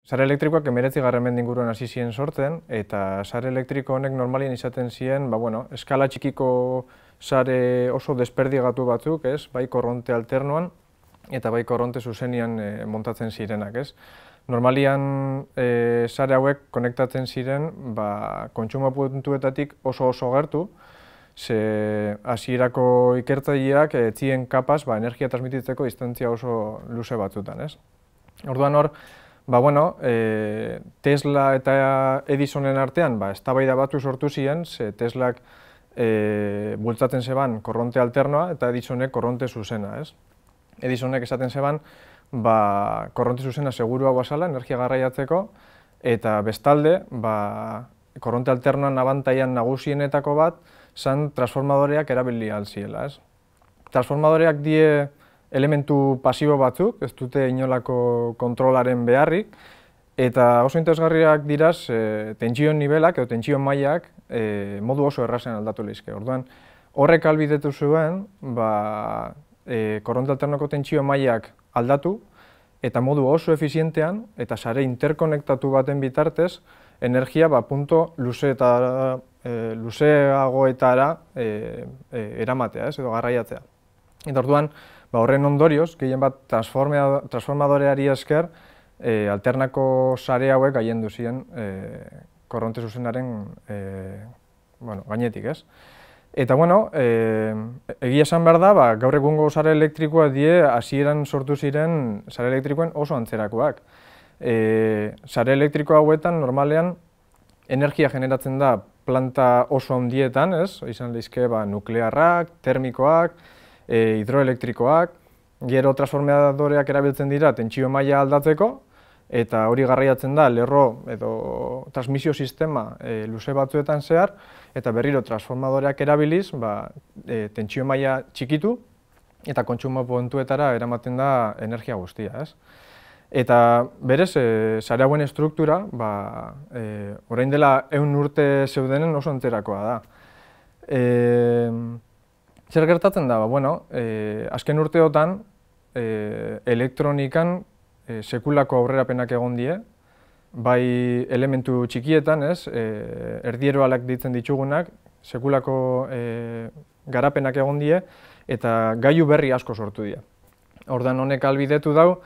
Sare elektrikoak 19. mende inguruan hasi ziren sortzen, eta sare elektriko honek normalien izaten ziren, eskala txikiko sare oso desperdigatu batzuk, bai korronte alternoan, eta bai korronte zuzenian montatzen zirenak, Normalian sare hauek konektatzen ziren kontsumo puntuetatik oso gertu, ze hasierako ikertzaileak ez ziren kapaz energia transmititzeko distantzia oso luze batzutan, Orduan hor, Tesla eta Edisonen artean eztabaida batzu sortu ziren, ze Teslak bultzatzen zeban korronte alternoa eta Edisonek korronte zuzena, Edisonek esaten zeban korronte zuzena segurua bazala energia garraiatzeko, eta bestalde korronte alternoan abantailan nagusienetako bat zan transformadoreak erabili ahal ziela. Transformadoreak die elementu pasibo batzuk, ez dute inolako kontrolaren beharrik, eta oso interesgarriak diraz tentsio nibelak edo tentsio mailak modu oso errazen aldatu lehizke. Orduan, horrek ahalbidetu zuen korronte alternoko tentsio mailak aldatu, eta modu oso efizientean eta sare interkonektatu baten bitartez energia punto luzeagoetara eramatea, edo garraiatzea. Eta orduan, horren ondorioz, gehien bat transformadoreari esker, alternako sare hauek gailendu ziren korronte zuzenaren gainetik, Eta, egia esan behar da, gaur egungo sare elektrikoa die hasieran sortu ziren sare elektrikoen oso antzerakoak. Sare elektriko hauetan, normalean, energia generatzen da planta oso handietan, izan lehizke nuklearrak, termikoak, hidroelektrikoak, gero transformadoreak erabiltzen dira tentsio maila aldatzeko, eta hori garraiatzen da lerro edo transmisio sistema luze batzuetan zehar, eta berriro transformadoreak erabiliz tentsio maila txikitu eta kontsumo puntuetara eramaten da energia guztia. Eta berez, sare hauen estruktura, orain dela 100 urte zeudenen oso antzerakoa da. Zer gertatzen da? Azken urteotan elektronikan sekulako aurrerapenak egon die, bai elementu txikietan, erdieroalak ditzen ditugunak, sekulako garapenak egon die, eta gailu berri asko sortu die. Ordan honek ahalbidetu dau,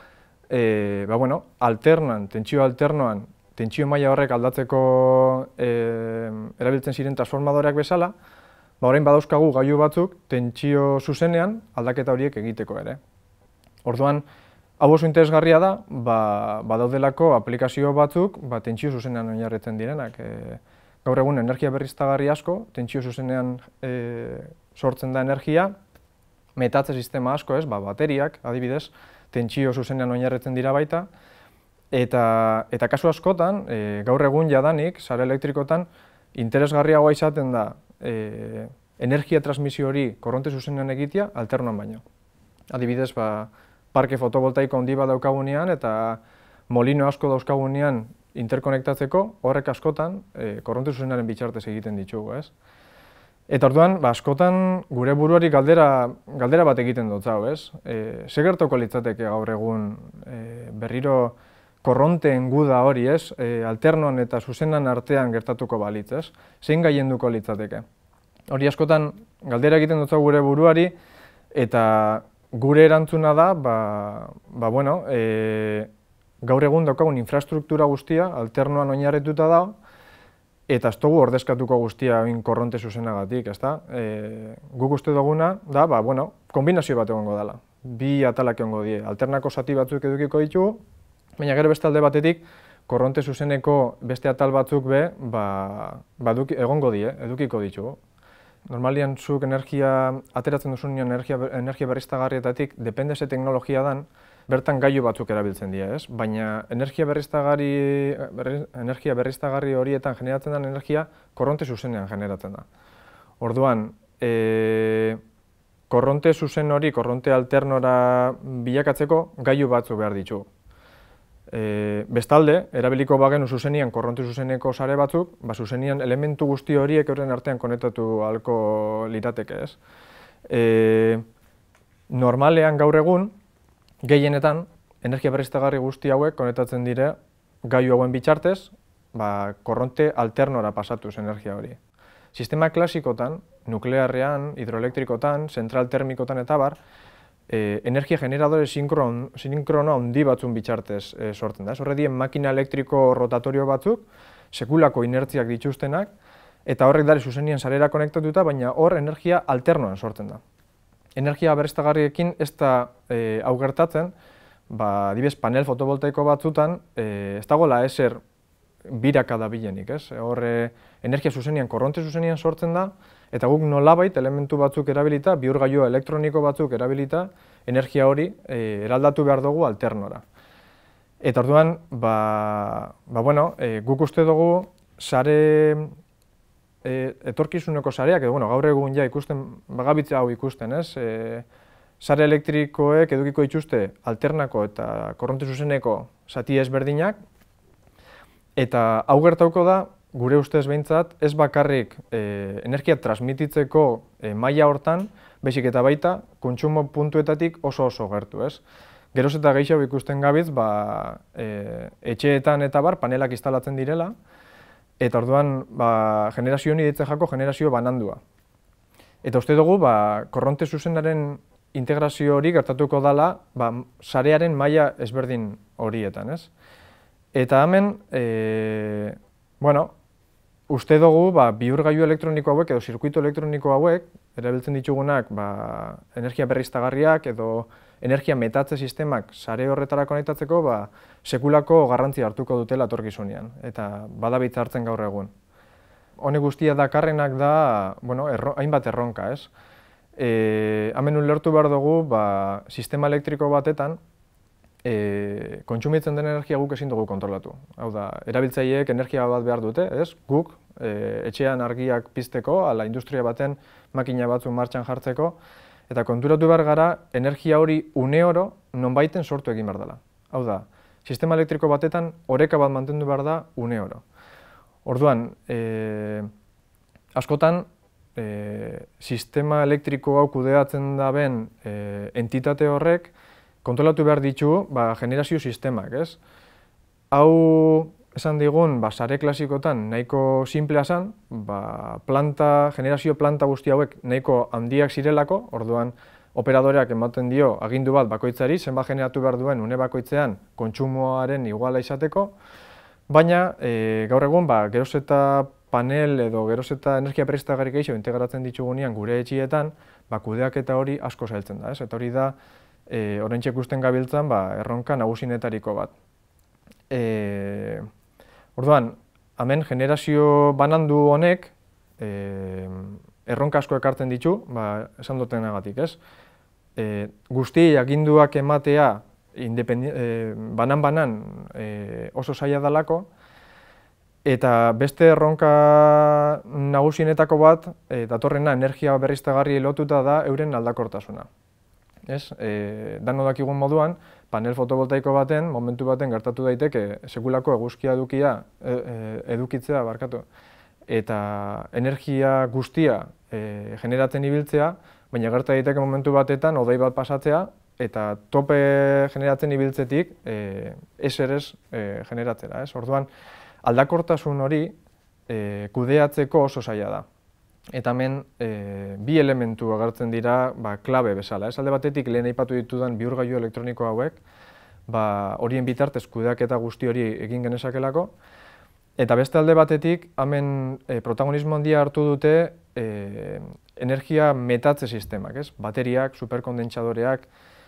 tentsio alternoan, tentsio maila horrek aldatzeko erabiltzen ziren transformadoreak bezala, orain badauzkagu gailu batzuk tentsio zuzenean aldaketa horiek egiteko ere. Orduan, hau oso interesgarria da, badaudelako aplikazio batzuk tentsio zuzenean oinarritzen direnak. Gaur egun energia berriztagarri asko, tentsio zuzenean sortzen da energia, metatze sistema asko, bateriak, adibidez, tentsio zuzenean oinarritzen dira baita, eta kasu askotan, gaur egun jadanik, sare elektrikotan, interesgarriagoa izaten da energia transmisio hori korronte zuzenean egitea alternoan baino. Adibidez, parke fotovoltaiko handi bat daukagunean eta molino asko dauzkagunean interkonektatzeko, horrek askotan korronte zuzenaren bitartez egiten ditugu. Eta orduan, askotan gure buruari galdera bat egiten dut zau, Ze gertoko litzateke gaur egun berriro korronteen guda hori, alternoan eta zuzenan artean gertatuko balitz, Zein gailenduko litzateke? Hori askotan galdera egiten dut zau gure buruari, eta gure erantzuna da, gaur egun daukagun infrastruktura guztia alternoan oinarrituta da, eta ez dugu ordezkatuko guztia korronte zuzenagatik, Guk uste duguna da, kombinazio bat egongo dela. Bi atalak egongo die, alternako zati batzuk edukiko ditugu, baina gero beste alde batetik, korronte zuzeneko beste atal batzuk egongo die, edukiko ditugu. Normalian zuk energia ateratzen duzunean energia berriztagarrietatik, depende ze teknologia dan, bertan gailu batzuk erabiltzen dira, Baina energia berriztagarri horietan generatzen den energia korronte zuzenean generatzen da. Orduan, korronte zuzen hori, korronte alternora bilakatzeko gailu batzuk behar ditugu. Bestalde, erabiliko bagenu zuzenian korronte zuzeneko sare batzuk, zuzenian elementu guzti horiek euren artean konektatu ahalko lirateke, Normalean gaur egun, gehienetan, energia berriztagarri guzti hauek konektatzen dire gailu hauen bitartez, korronte alternora pasatuz energia hori. Sistema klasikotan, nuklearrean, hidroelektrikotan, zentral termikotan eta bar, energia generadore sinkrono handi batzun bitartez sortzen da. Horre dien makina elektriko rotatorio batzuk, sekulako inertziak dituztenak, eta horrek dara zuzenian sarera konektatuta, baina hor energia alternoan sortzen da. Energia berriztagarriekin ez da hau gertatzen, adibidez panel fotovoltaiko batzutan ez dagoela ezer biraka dabilenik, ez? Hor energia zuzenian, korronte zuzenian sortzen da, eta guk nolabait elementu batzuk erabilita, bihurgailu elektroniko batzuk erabilita, energia hori eraldatu behar dugu alternora. Eta orduan, guk uste dugu sare etorkizuneko sareak, edo gaur egun ja ikusten, bagabitza hau ikusten, ez? Sare elektrikoek edukiko dituzte alternako eta korronte zuzeneko zati ezberdinak, eta hau gertauko da, gure ustez behintzat, ez bakarrik energia transmititzeko maila hortan, baizik eta baita, kontsumo puntuetatik oso gertu, ez? Geroz eta gehiago ikusten gabiz, etxeetan eta bar panelak instalatzen direla, eta orduan generazio honi ditzen jako generazio banandua. Eta uste dugu, korronte zuzenaren integrazio hori gertatuko dela sarearen maila ezberdin horietan, ez? Eta hemen, uste dugu bihurgailu elektroniko hauek edo zirkuito elektroniko hauek, erabiltzen ditugunak energia berriztagarriak edo energia metatze sistemak sare horretara konektatzeko sekulako garrantzia hartuko dutela etorkizunean, eta badabitza hartzen gaur egun. Hone guztia dakarrenak da, hainbat erronka, ez? Hemen ulertu behar dugu, sistema elektriko batetan, kontsumitzen den energia guk ezin dugu kontrolatu. Hau da, erabiltzaileek energia bat behar dute, ez? Guk etxean argiak pizteko, ala industria baten makina batzu martxan jartzeko, eta konturatu behar gara, energia hori uneoro nonbaiten sortu egin behar dela. Hau da, sistema elektriko batetan oreka bat mantendu behar da uneoro. Orduan, askotan, sistema elektriko hau kudeatzen daben entitate horrek kontrolatu behar ditu generazio sistemak, ez? Hau esan digun, sare klasikotan nahiko simplea zen, generazio planta guzti hauek nahiko handiak zirelako, orduan operadoreak ematen dio agindu bat bakoitzari, zenbat generatu behar duen une bakoitzean kontsumoaren iguala izateko, baina gaur egun geroz eta panel edo geroz eta energia berriztagarri gehiago integratzen ditugunean gure etxietan, kudeaketa hori asko zailtzen da, ez? Eta hori da, oraintxe ikusten gabiltzan, erronka nagusinetariko bat. Orduan, hemen generazio banandu honek erronka asko ekartzen ditu, esan dutenagatik, ez? Guzti aginduak ematea banan-banan oso zaila dalako, eta beste erronka nagusienetako bat, datorrena energia berriztagarri lotuta da euren aldakortasuna. Dano dakigun moduan, panel fotovoltaiko baten, momentu baten gertatu daiteke sekulako eguzkia edukitzea, eta energia guztia generatzen ibiltzea, baina gerta daiteke momentu batetan hodei bat pasatzea, eta tope generatzen ibiltzetik ezer generatzera. Orduan, aldakortasun hori kudeatzeko oso zaila da. Eta hemen bi elementu agertzen dira klabe bezala. Alde batetik lehen aipatu ditudan bihurgailu elektroniko hauek, horien bitartez kudeaketa guzti hori egin genezakelako, eta beste alde batetik hemen protagonismo handia hartu dute energia metatze sistemak, bateriak, superkondentsadoreak,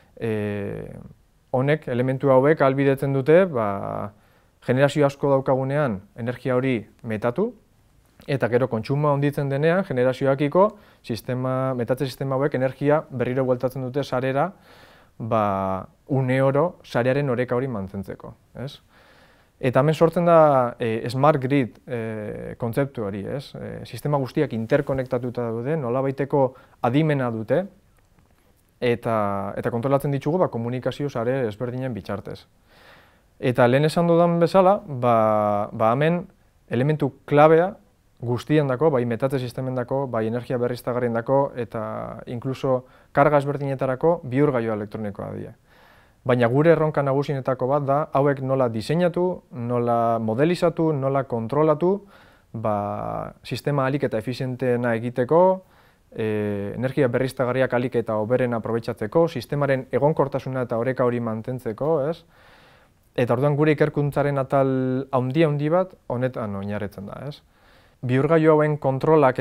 honek, elementu hauek ahalbidetzen dute generazio asko daukagunean energia hori metatu, eta gero kontsumoa handitzen denean, generazioakiko metatze sistema hauek energia berriro bueltatzen dute sarera, uneoro sarearen oreka hori mantentzeko. Eta hemen sortzen da smart grid kontzeptu hori, sistema guztiak interkonektatuta daude, nolabaiteko adimena dute, eta kontrolatzen ditugu komunikazio sare ezberdinen bitartez. Eta lehen esan dudan bezala, hemen elementu klabea guztien dako, bai metatze sistemen dako, bai energia berriztagarrien dako, eta inkluso karga ezberdinetarako bihurgailu elektronikoa dira. baina gure erronka nagusienetako bat da hauek nola diseinatu, nola modelizatu, nola kontrolatu, sistema ahalik eta efizienteena egiteko, energia berriztagarriak ahalik eta hoberen aprobetxatzeko, sistemaren egonkortasuna eta oreka hori mantentzeko, ez? Eta orduan gure ikerkuntzaren atal handi bat honetan oinarritzen da, ez? Bihurgailu hauen kontrolak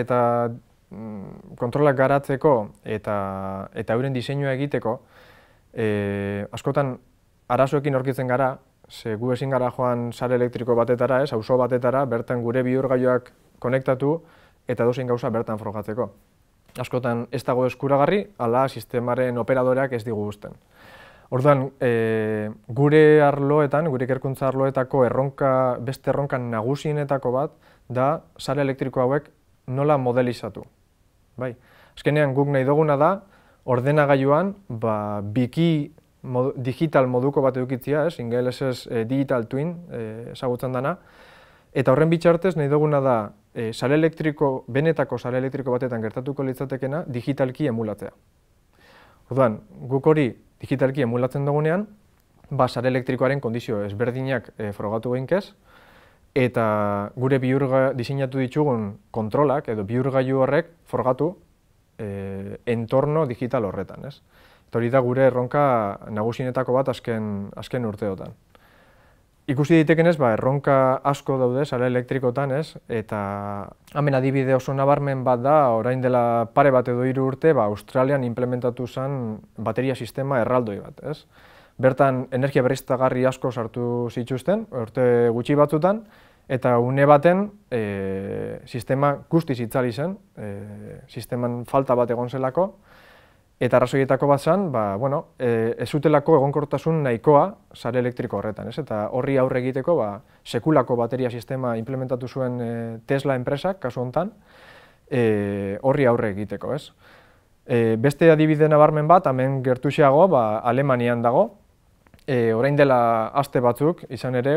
garatzeko eta euren diseinua egiteko, askotan arazoekin aurkitzen gara, ze gu ezin gara joan sare elektriko batetara, ez, auzo batetara, bertan gure bihurgailuak konektatu eta edozein gauza bertan frogatzeko. Askotan ez dago eskuragarri, ala sistemaren operadoreak ez digu uzten. Orduan, gure arloetan, gure ikerkuntza arloetako beste erronka nagusienetako bat da sare elektriko hauek nola modelizatu. Azkenean guk nahi duguna da, ordenagailuan biki digital moduko bat edukitzea, ingelesez digital twin ezagutzen dana, eta horren bitartez nahi duguna da benetako sare elektriko batetan gertatuko litzatekena digitalki emulatzea. Orduan, guk hori digitalki emulatzen dugunean, sare elektrikoaren kondizio ezberdinak frogatu behinkez, eta gure diseinatu ditugun kontrolak edo bihurgailu horrek frogatu entorno digital horretan, ez? Eta hori da gure erronka nagusienetako bat azken urteotan. Ikusi ditekenez, erronka asko daude sare elektrikotan, ez? Eta hemen adibide oso nabarmen bat da, orain dela pare bat edo 3 urte, Australian implementatu zen bateria sistema erraldoi bat, ez? Bertan energia berriztagarri asko sartu zituzten, urte gutxi batzutan, eta une baten sistema guztiz itzali zen, sisteman falta bat egon zelako, eta arrazoietako bat zen, ez zutelako egonkortasun nahikoa sare elektriko horretan, ez? Eta horri aurre egiteko, sekulako bateria sistema implementatu zuen Tesla enpresak, kasu honetan, horri aurre egiteko, ez? Beste adibide nabarmen bat, hemen gertuxeago, Alemanian dago, orain dela aste batzuk, izan ere,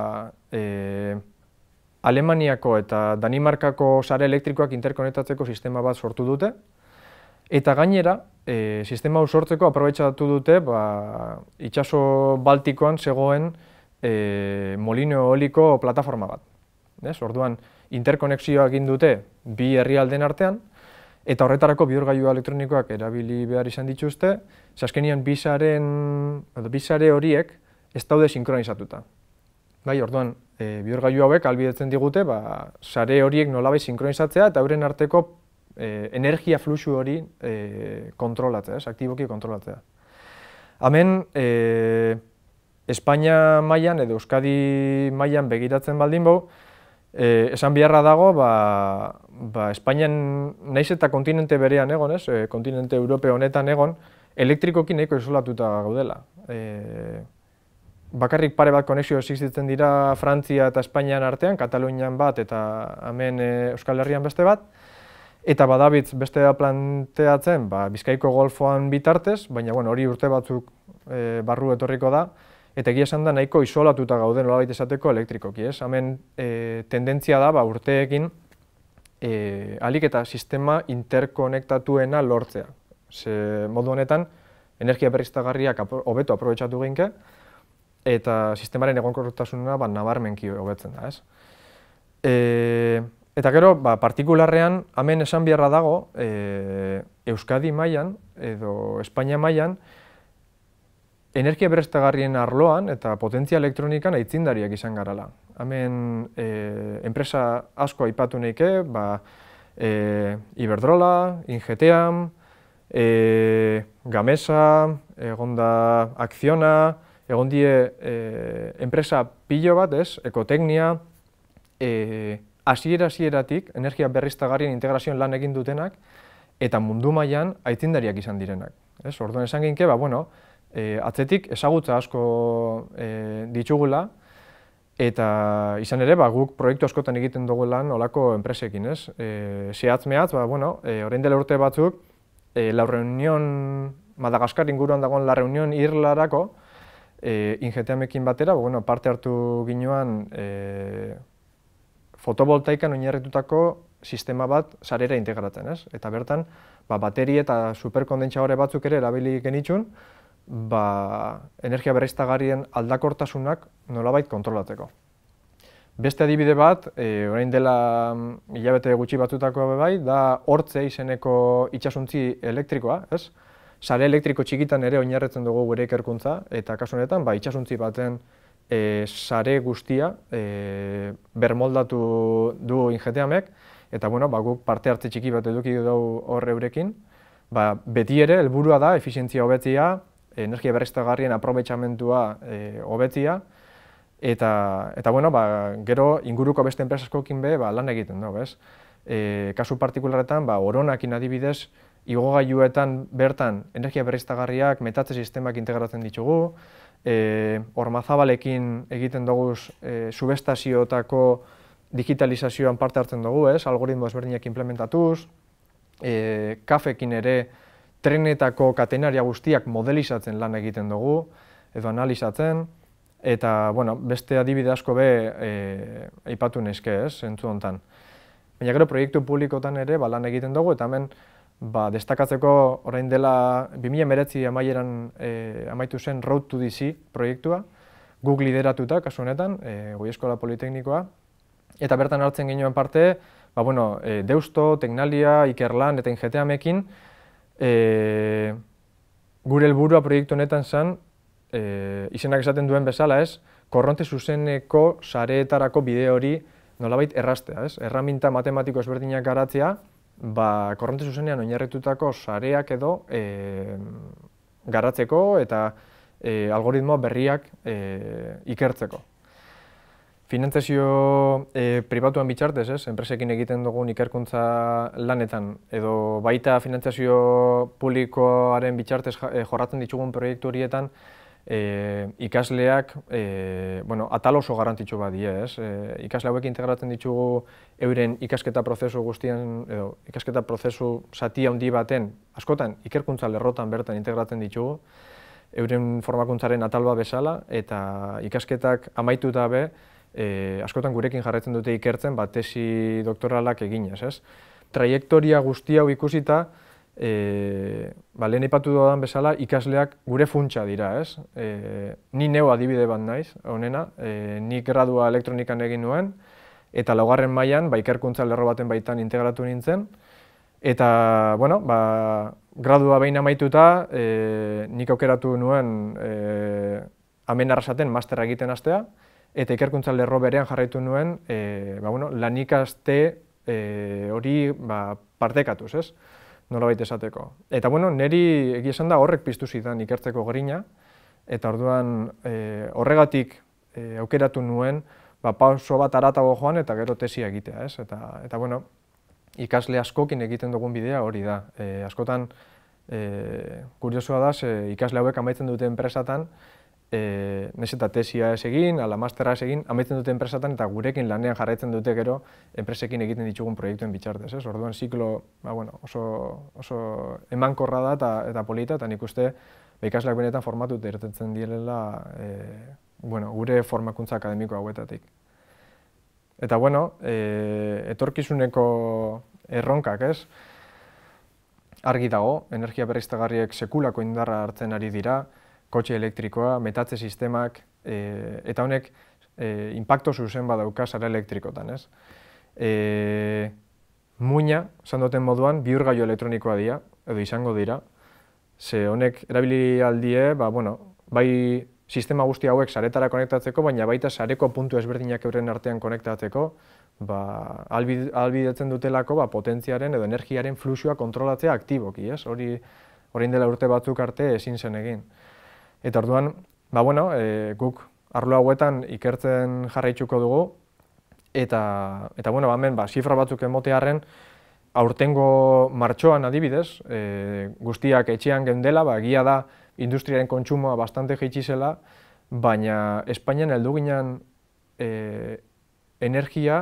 Alemaniako eta Danimarkako sare elektrikoak interkonektatzeko sistema bat sortu dute, eta gainera, sistema hau sortzeko aprobetxatu dute itsaso Baltikoan zegoen molino eoliko plataforma bat. Orduan, interkonexioa egin dute bi herrialdeen artean, eta horretarako bihurgailu elektronikoak erabili behar izan dituzte, ze azkenean bi sare horiek ez daude sinkronizatuta. Orduan, bihurgailu hauek ahalbidetzen digute sare horiek nolabait sinkronizatzea eta euren arteko energia fluxu hori kontrolatzea, aktiboki kontrolatzea. Hemen, Espainia mailan edo Euskadi mailan begiratzen baldin bau, esan beharra dago, Espainian naiz eta kontinente berean egon, kontinente Europe honetan egon, elektrikoki nahiko isolatuta gaudela. Bakarrik pare bat konexio existitzen dira Frantzia eta Espainian artean, Katalunian bat eta hemen Euskal Herrian beste bat, eta badabitz beste planteatzen Bizkaiko golfoan bitartez, baina hori urte batzuk barru etorriko da, eta egia esan da nahiko isolatuta gauden nolabait esateko elektrikoki, ez? Hemen tendentzia da urteekin ahalik eta sistema interkonektatuena lortzea. Modu honetan, energia berriztagarriak hobeto aprobetxatu geinke, eta sistemaren egonkortasuna nabarmenki hobetzen da, ez? Eta gero, partikularrean, hemen esan beharra dago, Euskadi mailan edo Espainia mailan, energia berriztagarrien arloan eta potentzia elektronikan aitzindariak izan garala. Hemen enpresa asko aipatu nahike, Iberdrola, Ingeteam, Gamesa, egon da Acciona, egon die enpresa pilo bat, Ekoteknia, hasieratik energia berriztagarrien integrazioan lan egin dutenak, eta mundu mailan aitzindariak izan direnak. Orduan esan ginke, atzetik ezagutza asko ditugula, eta izan ere, guk proiektu askotan egiten dugu lan olako enpresekin, zehatz-mehatz, orain dela urte batzuk, La Reunión, Madagaskar inguruan dagoen La Reunión Irlarako, Ingeteamekin batera, parte hartu ginean fotovoltaikan oinarritutako sistema bat sarera integratzen, eta bertan, bateri eta superkondentsadore batzuk ere erabili genitxun, energia berriztagarrien aldakortasunak nolabait kontrolatzeko. Beste adibide bat, orain dela hilabete gutxi batzutako bai, da Hortze izeneko itsasuntzi elektrikoa, ez? Sare elektriko txikitan ere oinarritzen dugu gure ikerkuntza, eta kasu honetan itsasuntzi baten sare guztia bermoldatu du Ingeteamek, eta guk parte hartze txiki bat eduki dugu hor eurekin, beti ere helburua da efizientzia hobetzea, energia berriztagarrien aprobetxamentua hobetzea, eta gero inguruko beste enpresa askokin lan egiten dugu, ez? Kasu partikularretan, Oronakin adibidez, igogailuetan bertan energia berriztagarriak, metatze sistemak integratzen ditugu, Ormazabalekin egiten dugu subestazioetako digitalizazioan parte hartzen dugu, algoritmo ezberdinak implementatuz, Kafekin ere trenetako katenaria guztiak modelizatzen lan egiten dugu, edo analizatzen, eta beste adibide asko aipatu neske, zentzu hontan. Baina gero proiektu publikotan ere lan egiten dugu, eta hemen destakatzeko orain dela 2019 amaieran amaitu zen Road to DC proiektua, guk lideratuta, kasu honetan, Goi Eskola Politeknikoa, eta bertan hartzen ginoen parte, Deusto, Tecnalia, Ikerlan eta Ingeteamekin gure helburua proiektu honetan zen, izenak esaten duen bezala, korronte zuzeneko sareetarako bide hori nolabait erraztea, erraminta matematiko ezberdinak garatzea, korronte zuzenean oinarritutako sareak edo garatzeko eta algoritmo berriak ikertzeko. Finantzazio pribatuan bitartez, enpresekin egiten dugun ikerkuntza lanetan, edo baita finantzazio publikoaren bitartez jorratzen ditugun proiektu horietan, ikasleak atal oso garrantzitsu bat die, ikasle hauek integratzen ditugu euren ikasketa prozesu guztien, edo ikasketa prozesu zati handi baten, askotan ikerkuntza lerrotan bertan integratzen ditugu, euren formakuntzaren atal bat bezala, eta ikasketak amaituta askotan gurekin jarraitzen dute ikertzen, tesi doktoralak eginez. Traiektoria guzti hau ikusita, lehen aipatu dudan bezala, ikasleak gure funtsa dira, Ni neu adibide bat naiz, honena, nik gradua elektronikan egin nuen, eta laugarren mailan ikerkuntza lerro baten baitan integratu nintzen, eta, gradua behin amaituta, nik aukeratu nuen hemen arrasaten mastera egiten hastea, eta ikerkuntza lerro berean jarraitu nuen lan ikaste hori partekatuz, nolabait esateko. Eta niri egia esan da horrek piztu zidan ikertzeko grina, eta orduan horregatik aukeratu nuen pauso bat haratago joan eta gero tesia egitea, eta ikasle askokin egiten dugun bidea hori da. Askotan kuriosua da, ikasle hauek amaitzen dute enpresatan, nahiz eta tesia ez egin, ala mastera ez egin, amaitzen dute enpresatan eta gurekin lanean jarraitzen dute gero enpresekin egiten ditugun proiektuen bitartez. Orduan ziklo oso emankorra da eta polita, eta nik uste ikasleak benetan formatu irtetzen direla gure formakuntza akademiko hauetatik. Eta etorkizuneko erronkak, argi dago, energia berriztagarriek sekulako indarra hartzen ari dira, kotxe elektrikoa, metatze sistemak, eta honek inpakto zuzen badauka sare elektrikotan. Muina, esan duten moduan, bihurgailu elektronikoa dira, edo izango dira, ze honek erabili aldie, bai sistema guzti hauek saretara konektatzeko, baina baita sareko puntu ezberdinak euren artean konektatzeko, ahalbidetzen dutelako potentziaren edo energiaren fluxua kontrolatzea aktiboki, hori orain dela urte batzuk arte ezin zen egin. Eta orduan, guk arlo hauetan ikertzen jarraituko dugu, eta hemen zifra batzuk emotearren, aurtengo martxoan adibidez, guztiak etxean geundela, egia da industriaren kontsumoa bastante jaitsi zela, baina Espainian heldu ginen energia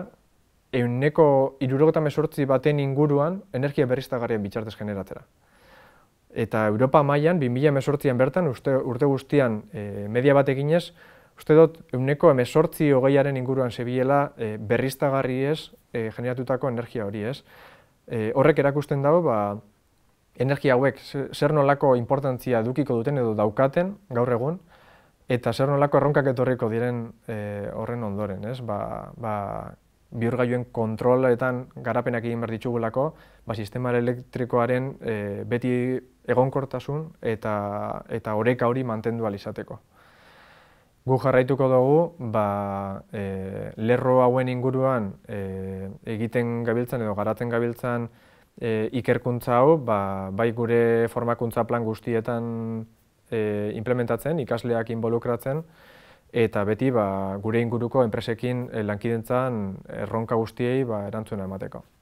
78 baten inguruan energia berriztagarrien bitartez generatzera. Eta Europa mailan 2018an bertan, urte guztian media bat eginez, uste dut 18-20aren inguruan zebilela berriztagarriez generatutako energia hori. Horrek erakusten dago energia hauek zer nolako importantzia edukiko duten edo daukaten gaur egun, eta zer nolako erronkak etorriko diren horren ondoren, ez? Bihurgailuen kontroletan garapenak egin behar ditugulako, sistema elektrikoaren beti egonkortasun eta oreka hori mantendu ahal izateko. Gu jarraituko dugu, lerro hauen inguruan egiten gabiltzan edo garatzen gabiltzan ikerkuntza hau, bai gure formakuntza plan guztietan implementatzen, ikasleak involukratzen, eta beti gure inguruko enpresekin lankidetzan erronka guztiei erantzuna emateko.